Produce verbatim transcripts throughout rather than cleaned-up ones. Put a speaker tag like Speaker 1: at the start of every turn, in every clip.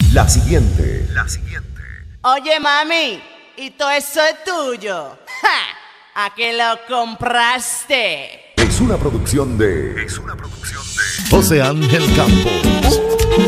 Speaker 1: La siguiente. La siguiente.
Speaker 2: Oye, mami, ¿y todo eso es tuyo? ¡Ja! ¿A qué lo compraste?
Speaker 1: Es una producción de... Es una producción de...
Speaker 3: José Ángel Campos.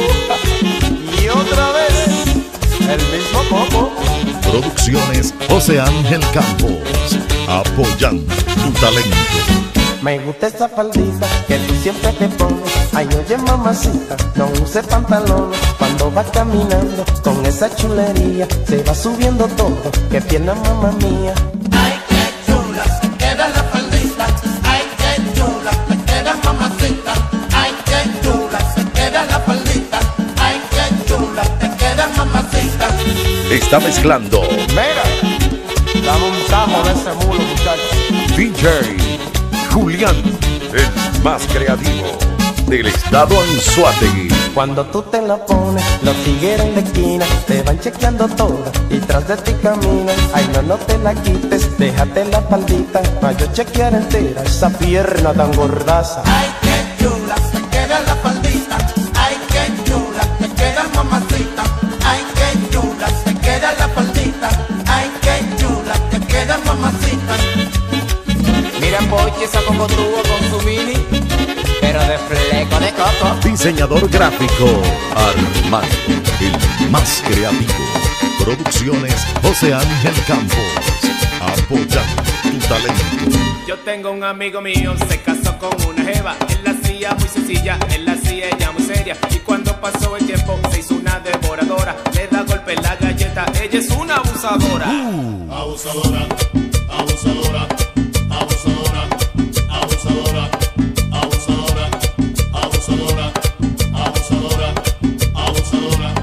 Speaker 4: Y otra vez, el mismo Coco.
Speaker 3: Producciones José Ángel Campos. Apoyando tu talento.
Speaker 5: Me gusta esa faldita que tú siempre te pones. Ay, oye, mamacita, no use pantalones. Cuando vas caminando con esa chulería, se va subiendo todo, qué pierna, mamá mía.
Speaker 6: Ay, qué chula, te queda la faldita. Ay, qué chula, te queda mamacita. Ay, qué chula, te queda la faldita. Ay, qué chula, te queda mamacita.
Speaker 1: Está mezclando
Speaker 4: Mira, dame un tajo de ese mulo, muchachos.
Speaker 1: D J Julián, el más creativo del estado Anzoátegui.
Speaker 5: Cuando tú te la pones, los tigres en la esquina te van chequeando toda y tras de ti caminan. Ay, no, no te la quites, déjate la faldita pa' yo chequear entera esa pierna tan gordaza.
Speaker 6: Ay, qué chula, te queda la faldita. Ay, qué chula, te queda mamacita. Ay, qué chula, te queda la faldita. Ay, qué chula, te queda mamacita.
Speaker 4: Mira, Pochi, esa Coco tuvo con su mini, pero de fleco de coco.
Speaker 3: Diseñador gráfico Armando, el más creativo. Producciones José Ángel Campos. Apoyando tu talento.
Speaker 7: Yo tengo un amigo mío, se casó con una jeva. Él la hacía muy sencilla, él la hacía ella muy seria. Y cuando pasó el tiempo se hizo una devoradora. Le da golpe en la galleta, ella es una abusadora.
Speaker 3: Uh.
Speaker 8: Abusadora, abusadora, abusadora, abusadora, abusadora, abusadora, abusadora, abusadora.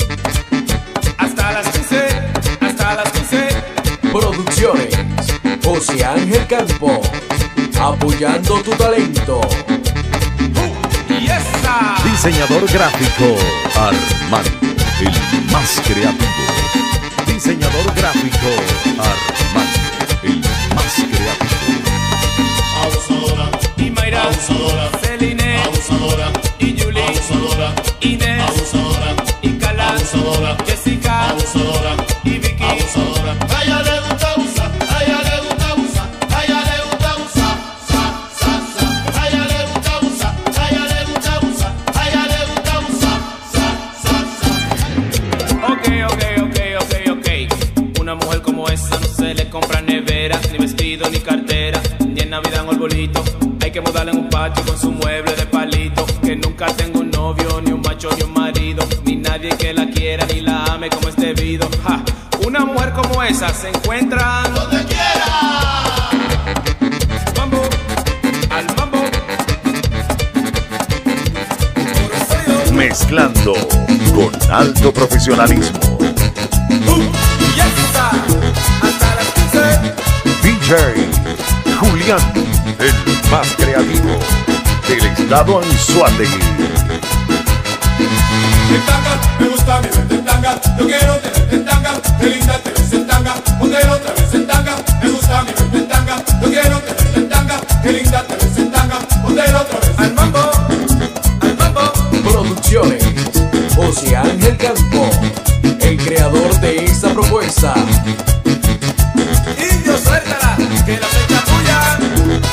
Speaker 7: Hasta las quince, hasta las quince.
Speaker 9: Producciones José Ángel Campos. Apoyando tu talento.
Speaker 7: Y esa.
Speaker 3: Diseñador gráfico Armando, el más creativo. Diseñador gráfico Armando, el más creativo.
Speaker 8: Abusadora,
Speaker 7: Y Mayra,
Speaker 8: abusadora,
Speaker 7: Celine,
Speaker 8: abusadora,
Speaker 7: y Julie,
Speaker 8: abusadora,
Speaker 7: Inés,
Speaker 8: abusadora,
Speaker 7: y Carla,
Speaker 8: abusadora,
Speaker 7: Jessica,
Speaker 8: abusadora,
Speaker 7: y Vicky.
Speaker 8: abusadora. A ella le gusta abusar, a ella le gusta abusar, a ella le gusta abusar, sa, sa, sa. A ella le gusta abusar, a ella le gusta abusar, a ella le gusta abusar, sa, sa, sa.
Speaker 7: Ok, ok, ok, ok, ok. Una mujer como esa no se le compra nevera, ni vestido, ni cartera, ni en Navidad un arbolito. Hay que mudarla en un patio con su mueble de palito. Que nunca tenga un novio, ni un macho, ni un marido, ni nadie que la quiera, ni la ame como es debido. Ja. Una mujer como esa se encuentra
Speaker 8: Donde quiera.
Speaker 7: mambo, al mambo.
Speaker 1: Mezclando con alto profesionalismo.
Speaker 7: Y esa, hasta las quince.
Speaker 1: D J Julián, el más creativo del estado Anzoátegui.
Speaker 8: En tanga, me gusta mi verte en tanga. Yo quiero tenerte en tanga. Qué linda te ves en tanga. Póntelo otra vez en tanga. Me gusta mi verte en tanga. Yo quiero tenerte en tanga. Qué linda te ves en tanga. Póntelo otra vez.
Speaker 7: Al mambo, al mambo.
Speaker 9: Producciones José Ángel Campos, el creador de esa propuesta.
Speaker 7: Indio, suéltala, que la fecha tuya.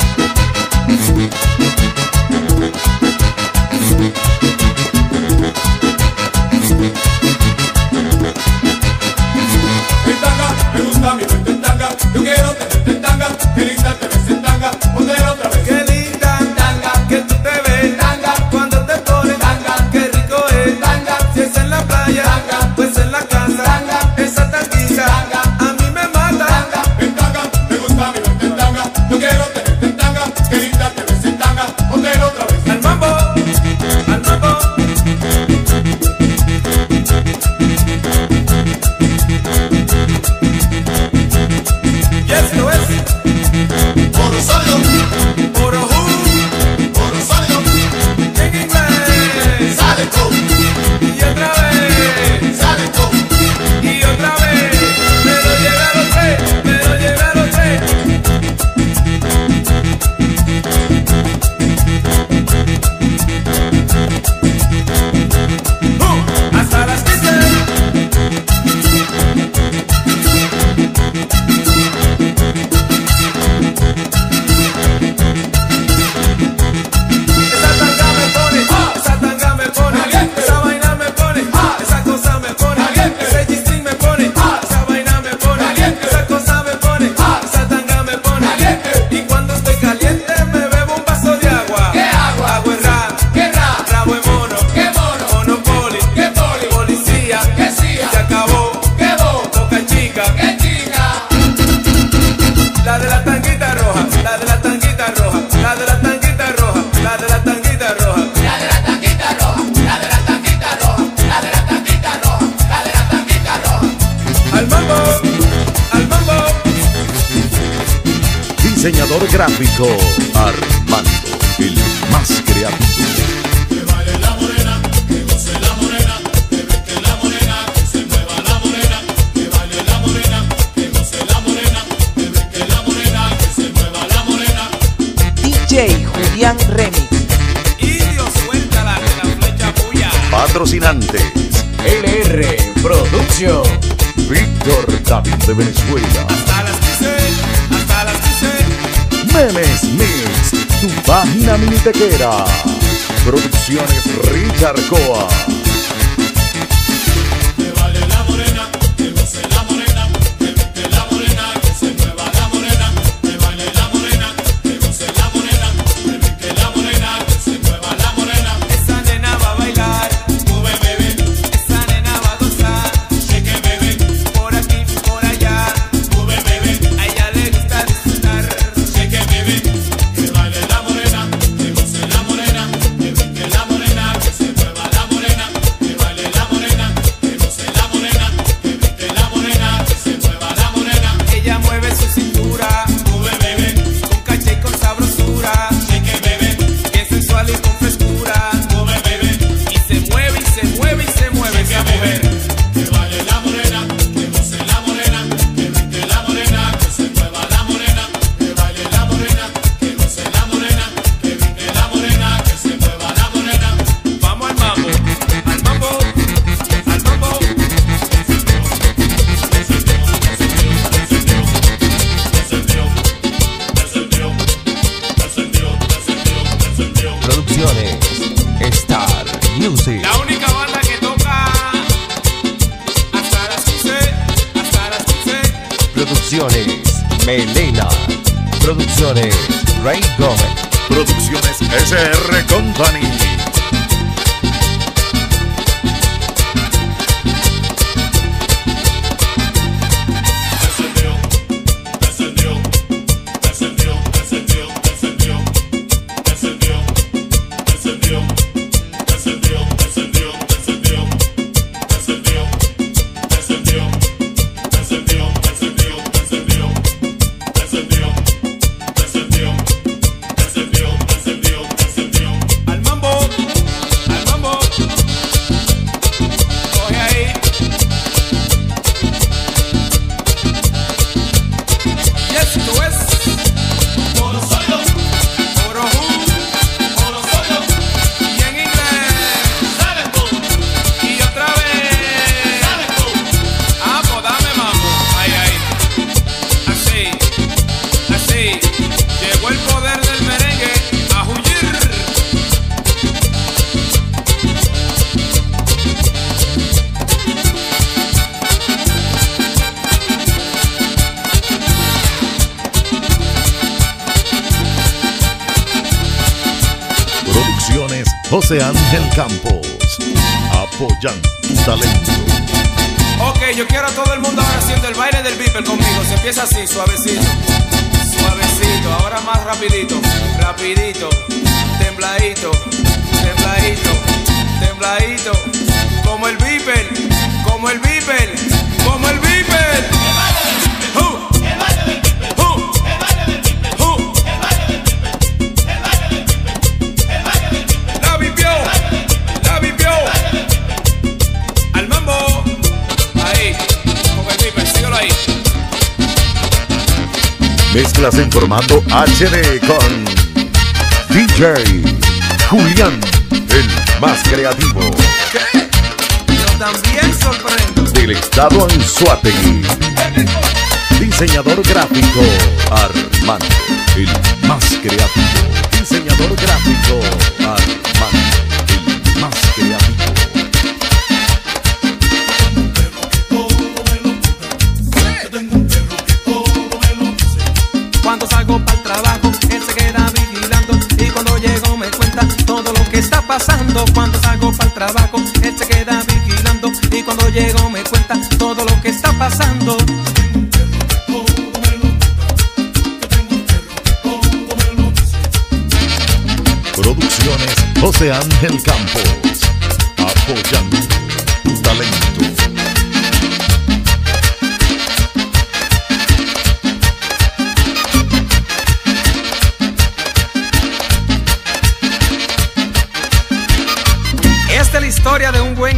Speaker 8: En tanga, me gusta mi verte en tanga. Yo quiero tenerte en tanga. Qué linda te ves en tanga. Póntelo otra vez.
Speaker 7: Qué linda tanga, que tú te ves tanga. Cuando te pones tanga, qué rico es tanga. Si es en la playa, tanga. Pues en la casa, tanga. Esa tanguita, tanga. A mí me mata tanga.
Speaker 8: En tanga, me gusta mi verte en tanga. Yo quiero tenerte en tanga. Qué linda te ves en tanga. Póntelo otra vez.
Speaker 7: Al mambo, al mambo. Y esto es
Speaker 8: Por
Speaker 3: Diseñador gráfico Armando, el más creativo.
Speaker 8: Que baile la morena, que goce la morena, que brinque la morena, que se mueva la morena. Que baile la morena, que goce la morena, que brinque la morena, que se mueva la morena.
Speaker 4: D J Julián Remix.
Speaker 7: Y Dios suéltala que la flecha puya.
Speaker 3: Patrocinantes
Speaker 9: L R Producción.
Speaker 3: Víctor David de Venezuela.
Speaker 7: Hasta las quince, hasta las quince.
Speaker 3: Memes Mix, tu página minitequera. Producciones Richard Coa.
Speaker 8: Que baile la morena, que goce la morena, que brinque la morena, que se mueva la morena. Que baile la morena, que goce la morena, que brinque la morena, que se mueva la morena.
Speaker 7: Esa nena va a bailar,
Speaker 8: Move, baby,
Speaker 7: esa nena va a gozar.
Speaker 8: shake it, baby,
Speaker 7: Por aquí, por allá,
Speaker 8: move, baby,
Speaker 7: a ella le gusta disfrutar.
Speaker 8: shake it, baby. Que baile la morena, que goce la morena, que brinque la morena, que se mueva la morena. Que baile la morena, que goce la morena, que brinque la morena, que se mueva la morena.
Speaker 7: Ella mueve su cintura,
Speaker 8: Move, baby,
Speaker 7: con caché y con sabrosura.
Speaker 8: shake it, baby,
Speaker 7: Bien sensual y con frescura.
Speaker 8: move, baby.
Speaker 7: Y se mueve y se mueve y se mueve esa mujer.
Speaker 8: Que baile la morena, que goce la morena, que brinque la morena, que se mueva la morena. Que baile la morena, que goce la morena, que brinque la morena, que se mueva la morena.
Speaker 7: Vamos al mambo, al mambo, al mambo.
Speaker 9: Producciones Star Music.
Speaker 7: La única banda que toca hasta las quince, hasta las quince.
Speaker 9: Producciones Melena. Producciones Ray Gómez.
Speaker 3: Producciones S R Company.
Speaker 8: Descendió, descendió, descendió, descendió, descendió, descendió, descendió, descendió, descendió, descendió, descendió, descendió, descendió, descendió, descendió, descendió, descendió, descendió, descendió, descendió.
Speaker 7: Al mambo, al mambo. Coge ahí. Y esto es
Speaker 8: Oro soy yo,
Speaker 7: Oro Who,
Speaker 8: oro soy yo,
Speaker 7: y en inglés.
Speaker 8: sabes tú,
Speaker 7: Y otra vez.
Speaker 8: sabes tú.
Speaker 7: Ah, pues dame mambo. Ahí, ahí. Así, así. Llegó el poder del merengue a huyir.
Speaker 3: Producciones José Ángel Campos. Apoyan tu talento.
Speaker 7: Ok, yo quiero a todo el mundo ahora haciendo el baile del beeper conmigo. Se empieza así, suavecito, suavecito. Ahora más rapidito, rapidito, tembladito, tembladito, tembladito. Como el beeper, como el beeper, como el beeper. Uh, uh, uh. La vipió, la vipió. Al mambo. Ahí, como el beeper, síguelo ahí.
Speaker 3: Mezclas en formato H D con D J Julián, el más creativo
Speaker 7: Yo también sorprendo.
Speaker 3: del estado Anzoátegui. Diseñador gráfico Armando, el más creativo. Diseñador gráfico Armando, el más creativo.
Speaker 10: Cuando salgo para el trabajo, él se queda vigilando. Y cuando llego me cuenta todo lo que está pasando. Cuando salgo para el trabajo, él se queda vigilando. Y cuando llego me cuenta todo lo que está pasando.
Speaker 3: Producciones José Ángel Campos. Apoyando tu talento.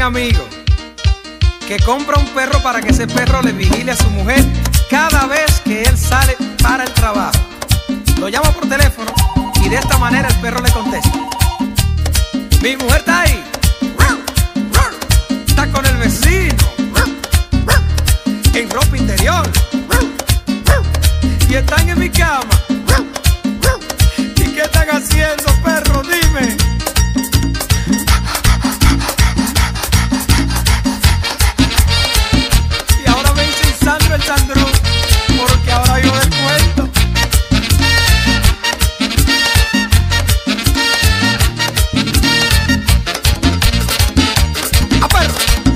Speaker 10: amigo que compra un perro para que ese perro le vigile a su mujer cada vez que él sale para el trabajo. Lo llama por teléfono y de esta manera el perro le contesta: mi mujer está ahí, está con el vecino, en ropa interior, y están en mi cama. ¿Y qué están haciendo, perro? Dime. Y ahora me dicen Sandro el Sandro, porque ahora yo les cuento. ¡A perro!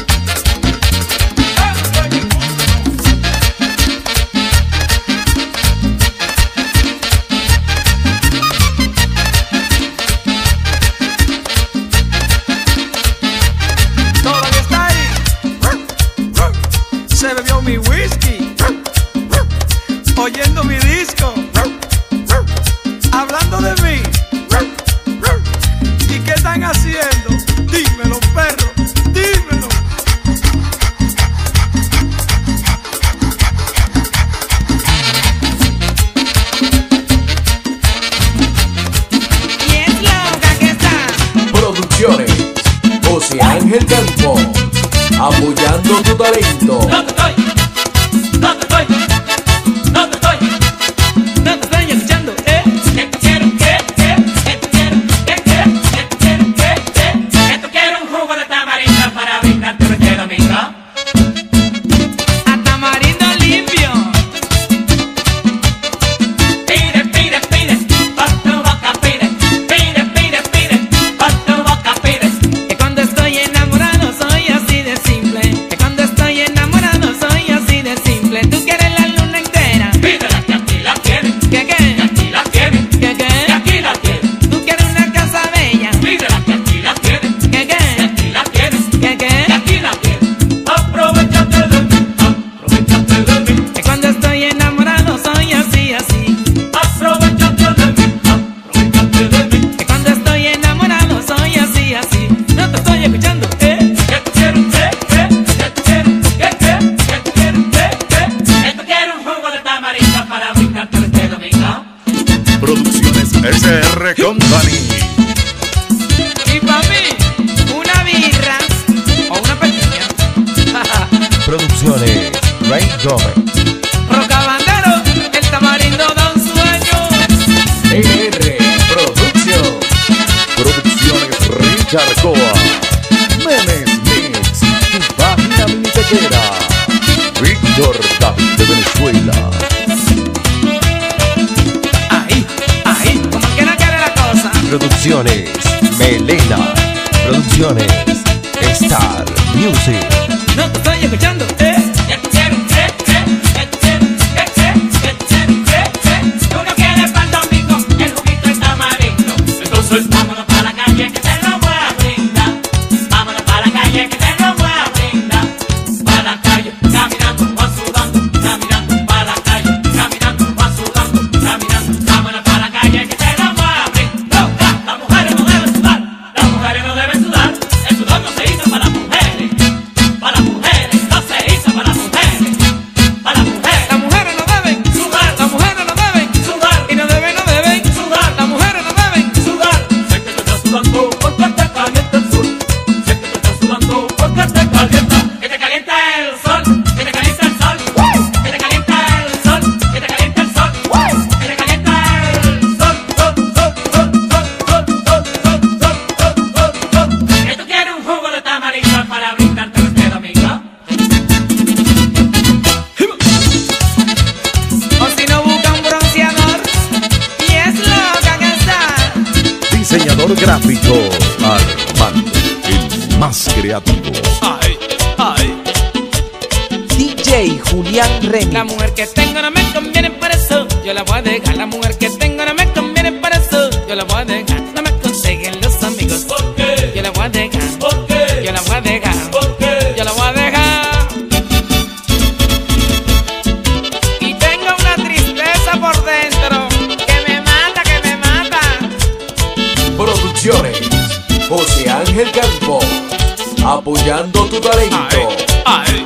Speaker 10: Todavía está ahí. Se bebió mi whisky, oyendo mi disco, hablando de mí. ¿Y qué están haciendo? Dímelo, perro, dímelo.
Speaker 2: Y es loca que está.
Speaker 9: Producciones José Ángel Campos, apoyando tu talento.
Speaker 7: No te estoy, no te estoy, no te estoy, no te estoy escuchando, eh. Que tú quieres, que, que, que tú quieres, que, que, que tú quieres, que, que, que tú quieres un jugo de tamarindo para brindarte este domingo.
Speaker 2: A tamarindo limpio.
Speaker 7: Pide, pide, pide, por tu boca pide, pide, pide, pide, por tu boca pide.
Speaker 2: Que cuando estoy enamorado soy así de simple. Que cuando estoy enamorado soy así de simple. Tú quieres la luna entera.
Speaker 7: Pídela que aquí la tienes,
Speaker 2: ¿Qué
Speaker 7: que
Speaker 2: qué?
Speaker 7: aquí la tienes,
Speaker 2: ¿Qué
Speaker 7: que
Speaker 2: qué?
Speaker 7: aquí la tienes.
Speaker 2: Tú quieres una casa bella.
Speaker 7: Pídela que aquí la tienes,
Speaker 2: ¿Qué
Speaker 7: que
Speaker 2: qué?
Speaker 7: aquí la tienes,
Speaker 2: ¿Qué
Speaker 7: que
Speaker 2: qué?
Speaker 7: aquí la tienes. Aprovechate de mí, aprovechate de mí,
Speaker 2: Que cuando estoy enamorado soy así, así.
Speaker 7: aprovechate de mí, aprovechate de mí.
Speaker 2: Que cuando estoy enamorado soy así, así. No te estoy escuchando, ¿eh?
Speaker 7: Que tú quieres, que, que, que tú quieres, que, que, que tú quieres, que, que, que tú quieres un jugo de tamarindo para brindarte este domingo.
Speaker 3: Producciones S R Company.
Speaker 2: Y pa' mí, una birra o una pequeña.
Speaker 3: Producciones Ray Gómez.
Speaker 2: Rocabandero, el tamarindo da un sueño.
Speaker 9: E R Producción.
Speaker 3: Producciones Richard Coa. Memes Mix. Tu página minitequera. Víctor David de Venezuela.
Speaker 2: Ahí, ahí, como que no quiere la cosa.
Speaker 3: Producciones Melena. Producciones Star Music.
Speaker 2: No te estoy escuchando, ¿eh?
Speaker 7: Que tú quieres, que, que, que tú quieres, que, que, que tú quieres, que, que, tú no quieres para el domingo el juguito de tamarindo. Entonces vámonos para la calle que te lo voy a brindar. Vámonos para la calle que te lo voy a brindar. Para la calle, caminando, van sudando, caminando para la calle, caminando, van sudando, caminando. Vámonos para la calle que te lo voy a brindar. Las mujeres no deben sudar, las mujeres no deben sudar. El sudor no se hizo para las mujeres, para las mujeres, no se hizo para las mujeres, para las mujeres.
Speaker 2: Las mujeres no deben
Speaker 7: Sudar,
Speaker 2: las mujeres no deben
Speaker 7: sudar,
Speaker 2: y no deben, no deben
Speaker 7: sudar,
Speaker 2: las mujeres no deben
Speaker 7: sudar. Sé que te estás sudando porque te calienta el sol. Sé que te estás sudando porque te calienta. Que te calienta el sol, que te calienta el sol, que te calienta el sol, que te calienta el sol, que te calienta el sol, sol, sol, sol, sol, sol, sol, sol, sol, sol, sol, sol. Que tú quieres un jugo de tamarindo para brindarte este domingo.
Speaker 2: o si no busca un bronceador. Y es loca que está.
Speaker 3: Diseñador gráfico Armando, el más creativo.
Speaker 10: Ay, ay.
Speaker 4: D J Julián Remy.
Speaker 2: La mujer que tengo no me conviene por eso, yo la voy a dejar. La mujer que tengo no me conviene por eso, yo la voy a dejar. No me consiguen los amigos,
Speaker 7: ¿Por qué?
Speaker 2: yo la voy a dejar.
Speaker 7: ¿Por qué?
Speaker 2: Yo la voy a dejar,
Speaker 7: ¿Por qué?
Speaker 2: yo la voy a dejar. Y tengo una tristeza por dentro que me mata, que me mata.
Speaker 9: Producciones José Ángel Campos, apoyando tu talento.
Speaker 7: Ay, ay.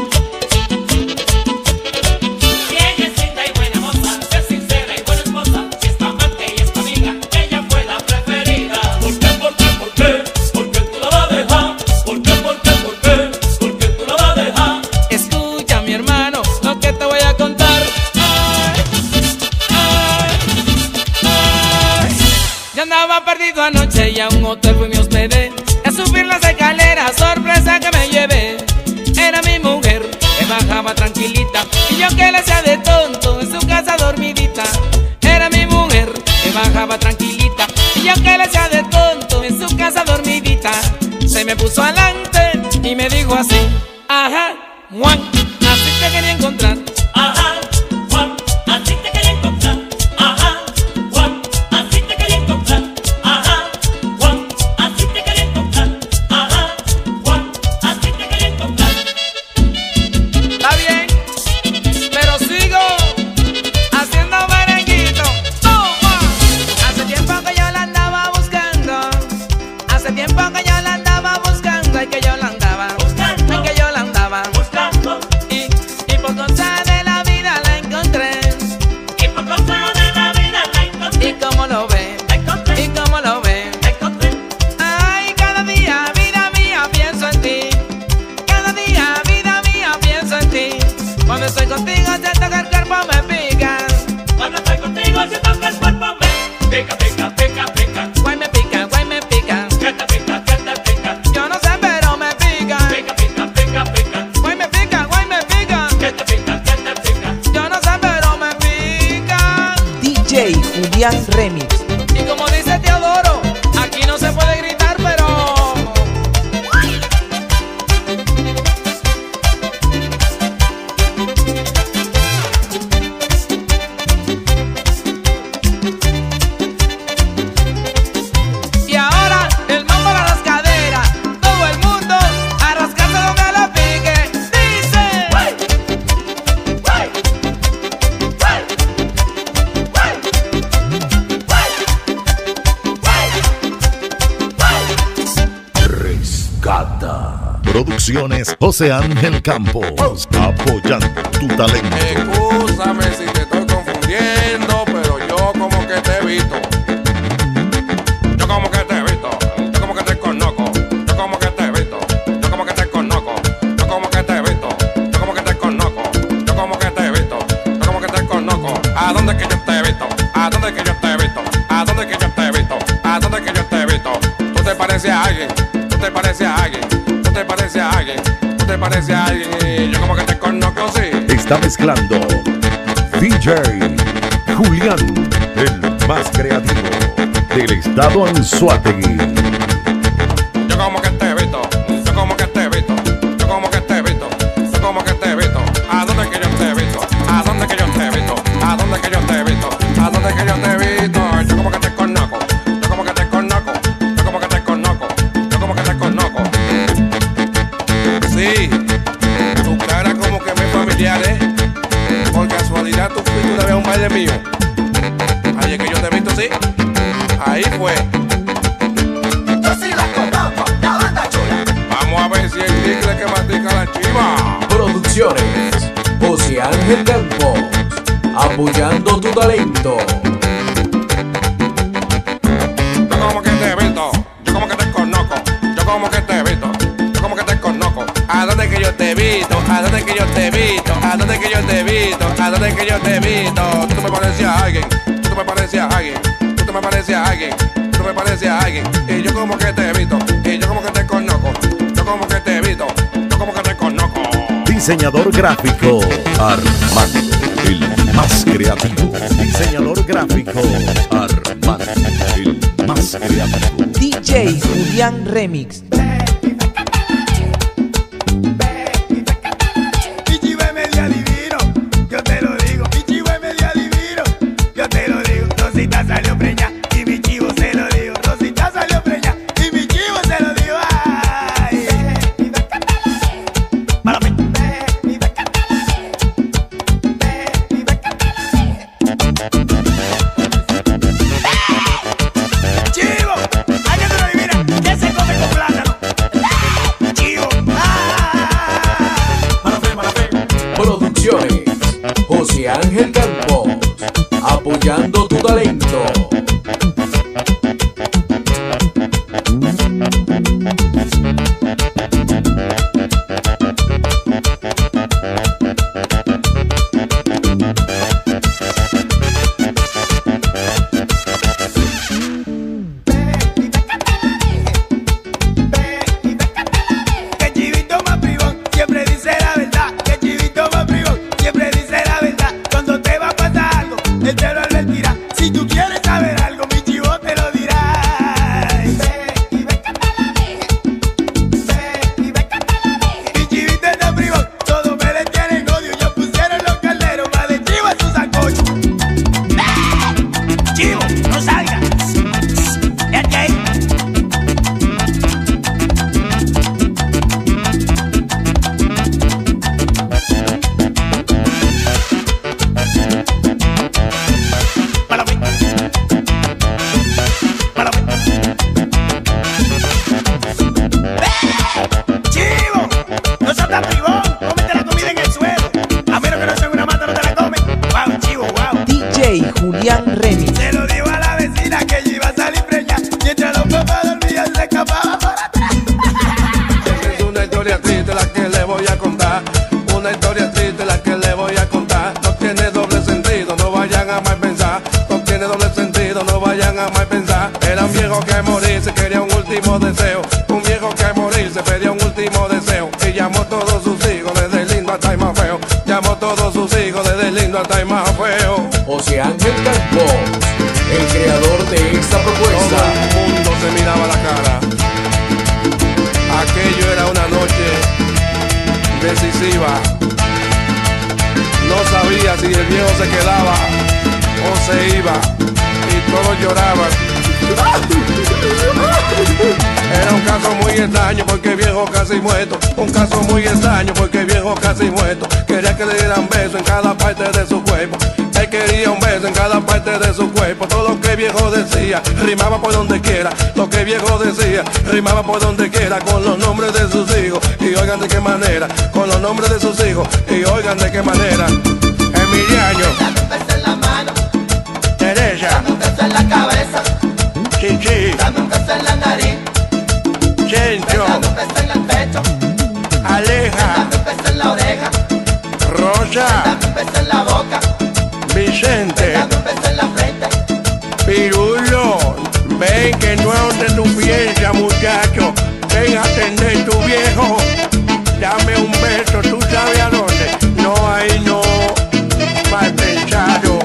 Speaker 2: Perdido anoche y a un hotel fui me hospedé. A subir las escaleras, sorpresa que me llevé. Era mi mujer que bajaba tranquilita y yo que le hacía de tonto en su casa dormidita. Era mi mujer que bajaba tranquilita y yo que le hacía de tonto en su casa dormidita. Se me puso adelante y me dijo así: ajá, Juan, así te quería encontrar.
Speaker 11: Ajá, Juan, así te quería encontrar. Ajá, Juan, así te quería encontrar. Ajá, Juan, así te quería encontrar. Ajá, Juan, así te quería encontrar.
Speaker 2: Está bien, pero sigo haciendo merenguito. Toma. Hace tiempo que yo la andaba buscando. Hace tiempo que yo la andaba buscando. Ay, que yo la andaba buscando. Ay, que yo la andaba
Speaker 11: buscando.
Speaker 2: Y, y por cosa de la vida la encontré.
Speaker 11: Y por cosa de la vida la encontré.
Speaker 2: Y como lo ve,
Speaker 11: La encontré.
Speaker 2: y como lo ve.
Speaker 11: La encontré.
Speaker 2: Ay, cada día, vida mía, pienso en ti. Cada día, vida mía, pienso en ti. Cuando estoy contigo siento que el cuerpo me pica.
Speaker 11: Cuando estoy contigo siento que el cuerpo me pica, pica, pica, pica.
Speaker 2: Guay me pica, guay me pica.
Speaker 11: Que te pica, que te pica.
Speaker 2: Yo no sé, pero me pica.
Speaker 11: Pica, pica, pica, pica.
Speaker 2: Guay me pica, guay me pica.
Speaker 11: Que te pica, que te pica.
Speaker 2: Yo no sé, pero me pica.
Speaker 12: D J Julián Remix.
Speaker 2: Y como dice Teodoro, aquí no se puede gritar, pero... Y ahora el mambo a las caderas. Todo el mundo a rascarse donde le pique. Dice...
Speaker 11: ¡Wey! ¡Wey! ¡Wey! ¡Wey!
Speaker 3: Rescata. Producciones José Ángel Campos. Apoyando tu talento.
Speaker 8: Excúsame si te estoy confundiendo, pero yo como que te he visto. Yo como que te he visto. Yo como que te conozco. Yo como que te he visto. Yo como que te conozco. Yo como que te he visto. Yo como que te conozco. Yo como que te he visto. Yo como que te conozco. ¿A dónde que yo te he visto? ¿A dónde que yo te he visto? ¿A dónde que yo te he visto? ¿A dónde que yo te he visto? Tú te pareces a alguien. Tú te pareces a alguien. Tú te pareces a alguien. Tú te pareces a alguien. Y yo como que te conozco, sí.
Speaker 3: Está mezclando D J Julián, el más creativo del estado Anzoátegui.
Speaker 8: Yo como que te he visto, yo como que te he visto, yo como que te he visto, yo como que te he visto. ¿A dónde que yo te he visto? ¿A dónde que yo te he visto? ¿A dónde que yo te he visto? ¿A dónde que yo te he visto? Yo como que te conozco, yo como que te conozco, yo como que te conozco, yo como que te conozco. Sí, tu cara como que me es familiar, ¿eh? Por casualidad tú fuiste una vez a un baile mío. Ahí es que yo te he visto, sí. Ahí fue.
Speaker 11: Yo sí la conozco, la banda chula.
Speaker 8: Vamos a ver si el chicle que mastica la chiva.
Speaker 9: Producciones José Ángel Campos. Apoyando tu talento.
Speaker 8: Yo como que te he visto, yo como que te conozco, yo como que te he visto, yo como que te conozco. ¿A dónde que yo te he visto? ¿A dónde que yo te he visto? ¿A dónde que yo te he visto? ¿A dónde que yo te he visto? Tú me pareces a alguien, tú me pareces a alguien, tú me pareces a alguien, tú me pareces a alguien. Y yo como que te he visto, y yo como que te conozco, yo como que te he visto, yo como que te conozco.
Speaker 3: Diseñador gráfico Armando, el más creativo. Diseñador gráfico Armando, el más creativo.
Speaker 12: D J Julián Remix.
Speaker 13: Pichibo es medio divino, yo te lo digo. Pichibo es medio divino, yo te lo digo. Rosita salió preña y mi chivo se lo digo. Rosita salió preña y mi chivo se lo digo. Ay. Para mí. Chivo, hay que te lo adivina. ¿Qué se come con plátano?
Speaker 9: Ángel Campos, apoyando tu talento.
Speaker 12: Julián Remix.
Speaker 13: Se lo digo a la vecina que ella iba a salir preñada, mientras los papás dormían se escapaba por atrás.
Speaker 14: Es una historia triste la que le voy a contar, una historia triste la que le voy a contar. No tiene doble sentido, no vayan a mal pensar. No tiene doble sentido, no vayan a mal pensar. Era un viejo que morirse quería un último deseo, un viejo que morirse pedía un último deseo. Y llamó a todos sus hijos, desde el lindo hasta el más feo. Llamó a todos sus hijos, desde el lindo hasta el más feo.
Speaker 9: José Ángel Campos, el creador de esta propuesta.
Speaker 14: Todo el mundo se miraba la cara. Aquello era una noche decisiva. No sabía si el viejo se quedaba o se iba, y todos lloraban. Era un caso muy extraño porque el viejo casi muerto. Un caso muy extraño porque el viejo casi muerto. Quería que le dieran beso en cada parte de su cuerpo. Él quería un beso en cada parte de su cuerpo. Todo lo que el viejo decía rimaba por donde quiera. Lo que el viejo decía rimaba por donde quiera, con los nombres de sus hijos. Y oigan de qué manera, con los nombres de sus hijos. Y oigan de qué manera. Emiliano,
Speaker 6: dame un beso en la mano,
Speaker 14: Teresa,
Speaker 6: dame un beso en la cabeza,
Speaker 14: Chichi,
Speaker 6: dame un beso en la nariz,
Speaker 14: Chencho,
Speaker 6: dame un beso en el pecho,
Speaker 14: Aleja,
Speaker 6: dame un beso en la oreja,
Speaker 14: Rosa,
Speaker 6: dame un beso en la boca,
Speaker 14: Vicente,
Speaker 6: dame un beso en la frente.
Speaker 14: Pirulo, ven que no es donde tú piensas, muchacho. Ven a atender tu viejo. Dame un beso, tú sabes a dónde. No, ahí no, mal pensado.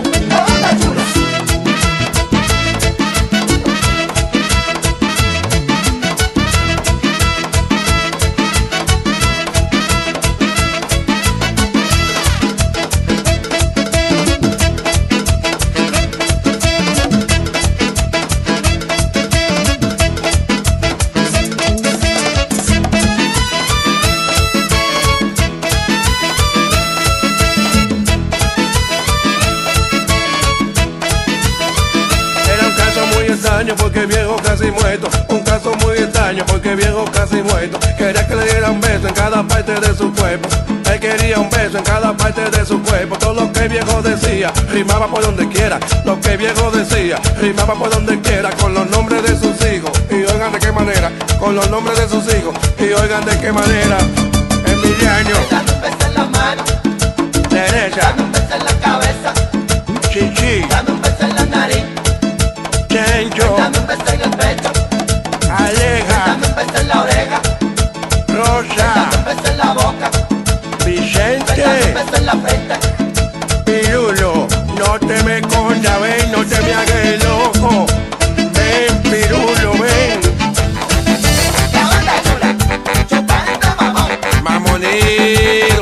Speaker 14: Porque viejo casi muerto, un caso muy extraño porque viejo casi muerto. Quería que le dieran beso en cada parte de su cuerpo. Él quería un beso en cada parte de su cuerpo. Todo lo que viejo decía rimaba por donde quiera. Lo que viejo decía rimaba por donde quiera, con los nombres de sus hijos. Y oigan de qué manera, con los nombres de sus hijos. Y oigan de qué manera. Emiliano,
Speaker 6: Dame un beso en la mano,
Speaker 14: Teresa,
Speaker 6: dame un beso en la cabeza,
Speaker 14: Chichi,
Speaker 6: dame un beso en la nariz,
Speaker 14: Chencho,
Speaker 6: dame un beso en el pecho,
Speaker 14: Aleja,
Speaker 6: dame un beso en la oreja,
Speaker 14: Rosa,
Speaker 6: dame un beso en la boca,
Speaker 14: Vicente,
Speaker 6: dame un beso en la frente.
Speaker 14: Pirulo, no te me escondas, ven, no te me hagas loco. Ven, Pirulo, ven.
Speaker 6: ¿Qué onda, chula? Chupadito, mamón.
Speaker 14: Mamonero.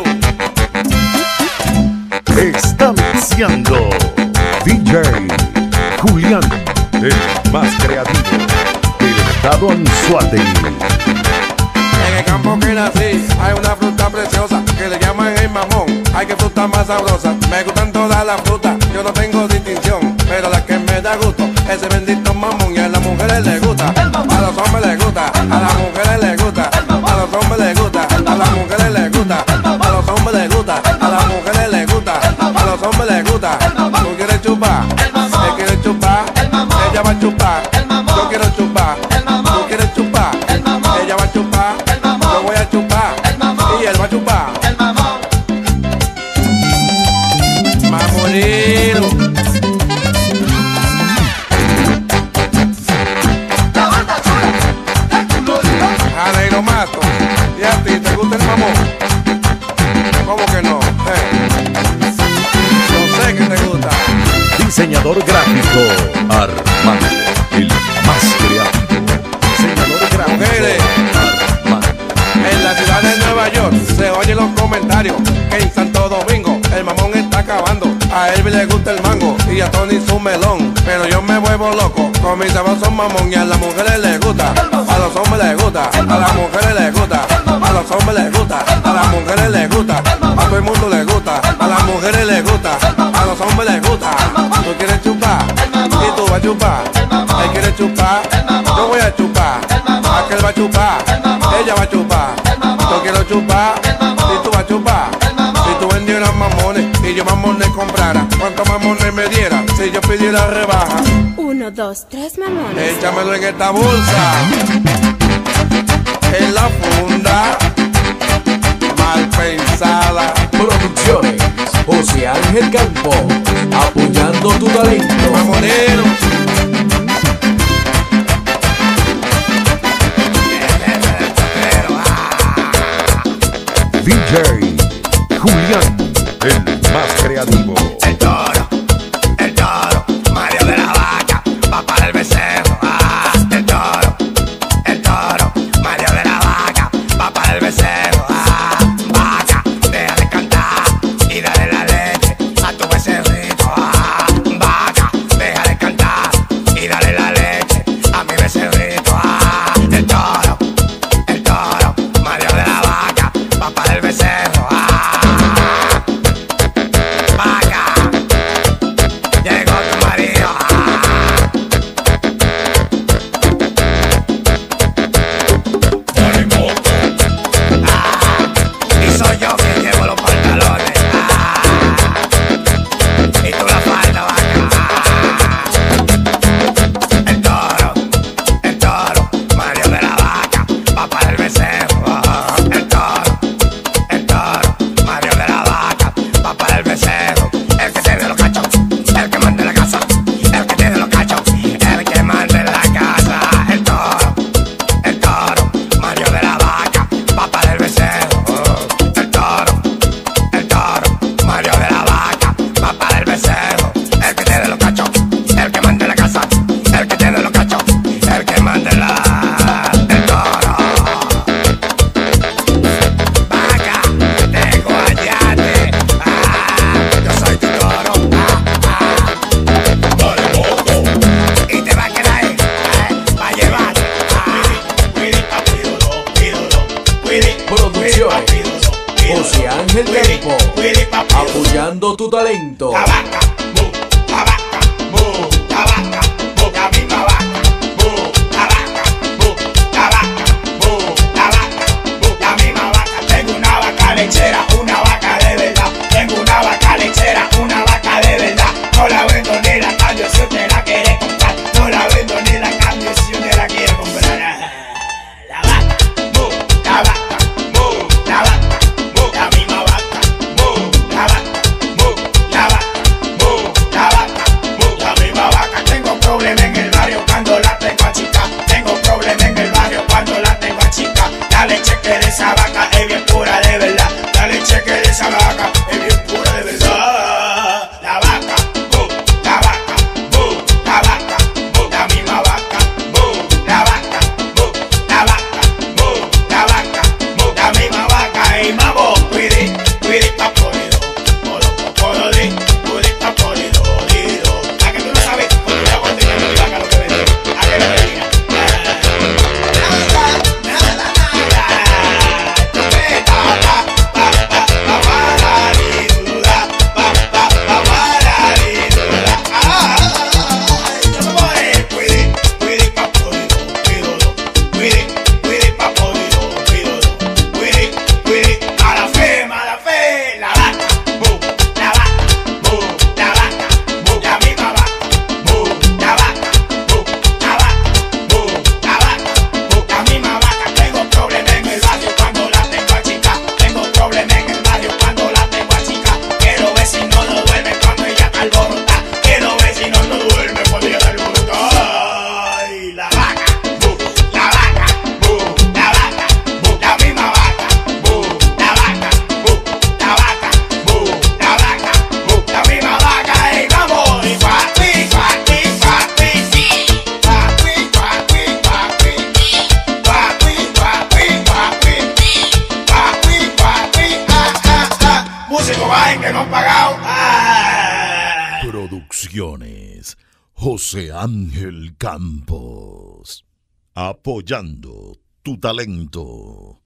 Speaker 3: Está mixeando D J Julián, el más creativo del estado Anzoátegui.
Speaker 14: En el campo que nací hay una fruta preciosa que le llaman el mamón. Hay que fruta más sabrosa, me gustan todas las frutas, yo no tengo distinción, pero la que me da gusto, ese bendito mamón. Y a las mujeres les gusta, a los hombres les gusta, a las mujeres les gusta, a los hombres les gusta, a las mujeres les gusta, a los hombres les gusta, a las mujeres les gusta, a los hombres les gusta. va a chupar.
Speaker 6: El mamón.
Speaker 14: Mamorero.
Speaker 6: La banda chula. El culo de dos.
Speaker 14: Jale y lo mato. ¿Y a ti te gusta el mamón? ¿Cómo que no? Eh. Yo sé que te gusta.
Speaker 3: Diseñador gráfico Armando, el más creativo. Diseñador gráfico
Speaker 14: Mujeres.
Speaker 3: Armando.
Speaker 14: En la ciudad de Nueva York se oyen los comentarios que en Santo Domingo el mamón está acabando. A Elvis le gusta el mango y a Tony su melón, pero yo me vuelvo loco con mi sabroso mamón y a las mujeres les gusta, a los hombres les gusta, a las mujeres les gusta, a los hombres les gusta, a las mujeres les gusta, a todo el mundo les gusta, a las mujeres les gusta, a los hombres les gusta. Tú quieres chupar y tú vas a chupar, él quiere chupar, yo voy a chupar, aquel va a chupar, ella va a chupar, yo quiero chupar y tú vas a chupar. Si tú vendieras mamones y yo mamones comprara, ¿cuántos mamones me diera si yo pidiera rebaja?
Speaker 15: Uno, dos, tres mamones.
Speaker 14: Échamelo en esta bolsa, en la funda, mal pensada.
Speaker 9: Producciones José Ángel Campo, apoyando tu talento.
Speaker 14: Mamonero.
Speaker 3: D J Julián, el más creativo.
Speaker 13: El toro, el toro, Mario de la Vaca, papá del becerro. Ah, el toro, el toro, Mario de la Vaca, papá del becerro. Ah, vaca, deja de cantar y dale la leche a tu becerrito. Ah, vaca, deja de cantar y dale la leche a mi becerrito. Ah, el toro, el toro, Mario de la Vaca, papá del becerro. Ah,
Speaker 9: José Ángel Campo, apoyando tu talento.
Speaker 13: La vaca, mu, la vaca, mu, la vaca, mu, la misma vaca, mu, la vaca, mu, la vaca, mu, la vaca, mu, la misma vaca. Tengo una vaca lechera, una vaca de verdad. Tengo una vaca lechera, una vaca de verdad. No la vendo ni la cambio si usted la quiere comprar. No la vendo ni la cambio si usted la quiere comprar. La vaca, mu, la vaca, mu, la vaca, mu, la misma vaca, mu, la vaca, mu, la vaca, mu, la vaca, mu, la misma vaca. Tengo problema en el barrio cuando la tengo a chica. Tengo problema en el barrio cuando la tengo a chica. La leche que de esa vaca es bien pura de verdad. La leche que trabajen que no han pagado. Ah.
Speaker 3: Producciones José Ángel Campos. Apoyando tu talento.